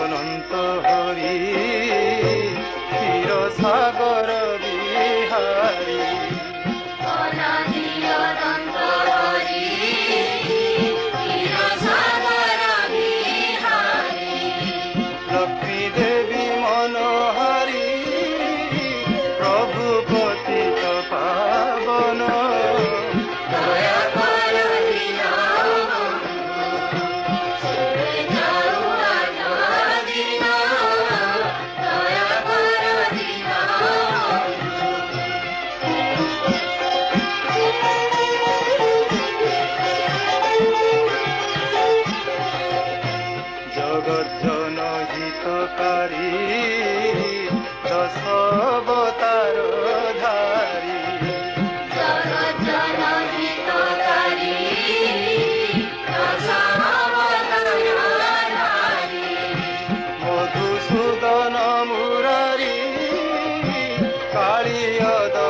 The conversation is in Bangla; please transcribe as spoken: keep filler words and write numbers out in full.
অনন্ত হরি ক্ষীর সাগর বিহারী অনাদি অনন্ত হরি ক্ষীর সাগর বিহারী লক্ষ্মী দেবী মনোহরি প্রভু পতিত পাবন দয়া কর দীনবন্ধু শুনে যাও আজ দিন দয়া কর দীনবন্ধু জগৎ জনহিতকারী দশবতার ধারী জগৎ জনহিতকারী দশাবতারধারী মধুসূদন মুরারি কালিয়দ